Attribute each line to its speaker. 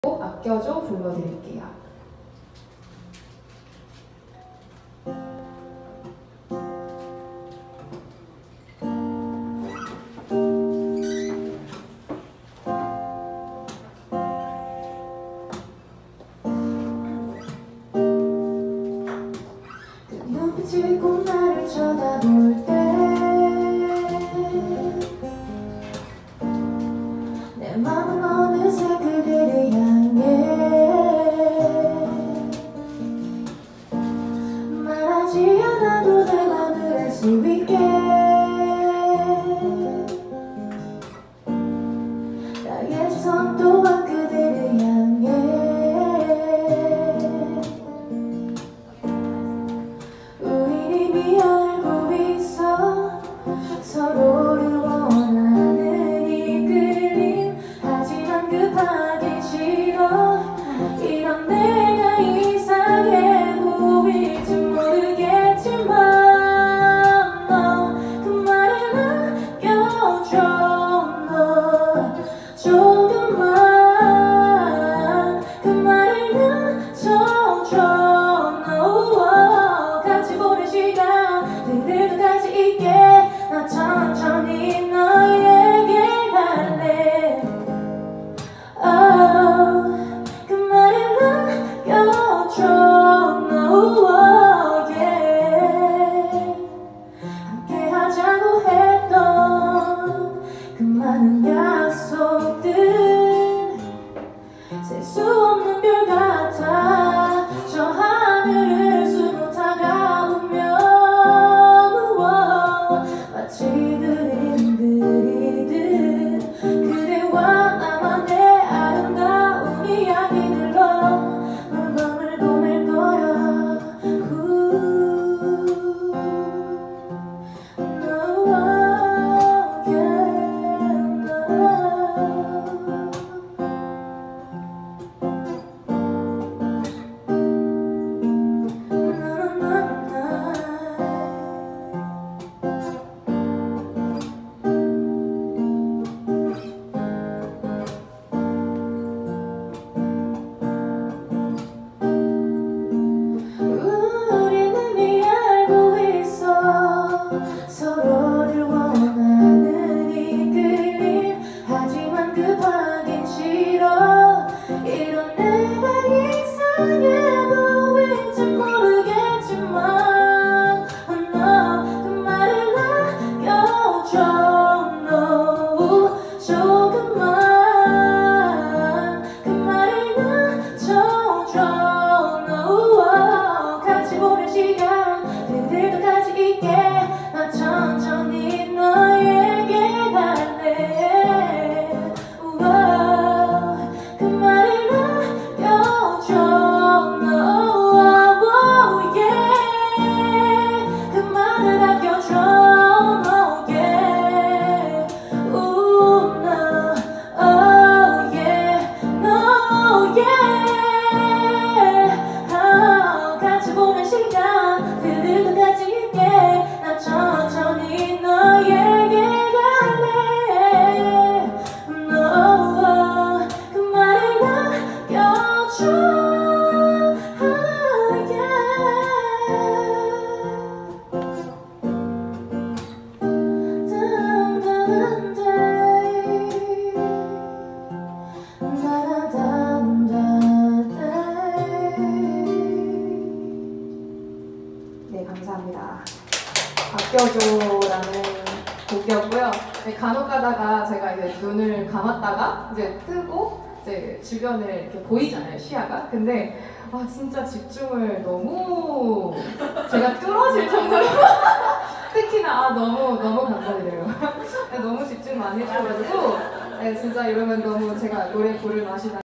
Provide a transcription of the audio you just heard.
Speaker 1: 아껴줘 불러드릴게요.
Speaker 2: 눈빛이 꼭 나를 쳐다볼 때 내 맘은 어느새 그대를 향해 말하지 않아도 내 맘을 알 수 있게 나의 시선 또한 그대를 향해 서로를 원하는 이끌림 하지만 급하게 싫어 이런 내가 이상해 보일지 모르겠지만 너 그 말을 남겨줘 너 조금만 그 말을 낮춰줘 너 같이 보낸 시간들을 같이 있게 나 천천히 너에게 갈래 그 말을 남겨줘 no yeah 함께 하자고 했던 그 많은 약속들 셀 수 없는 별 같아 저 하늘을 수놓다가 보면 마치 그림 그리듯 그대와 나만의 아름다운 이야기들로 너는 밤을 보낼 거야 서로를 원하는 이끌림 하지만 급하긴 싫어 이런 내가 이상해 보일지 모르겠지만 너 그 말을 남겨줘 너 조금만 그 말을 낮춰줘 너 같이 보낸 시간들도 같이 있게 나 천천히 너에게 갈래 그 말을 남겨줘 no yeah 그 말을 아껴줘 no yeah no yeah no yeah 같이 보낸 시간들도 같이 있게 나 천천히 너에게 갈래 no 그 말을 남겨줘
Speaker 1: 네, 감사합니다. 아껴줘라는 곡이었고요. 네, 간혹 가다가 제가 이제 눈을 감았다가 이제 뜨고 이제 주변을 이렇게 보이잖아요, 시야가. 근데 아 진짜 집중을 너무 제가 뚫어질 정도로 특히나 너무 감사드려요. 네, 너무 집중 많이 해주셔가지고 네, 진짜 이러면 너무 제가 노래 부를 맛이 나.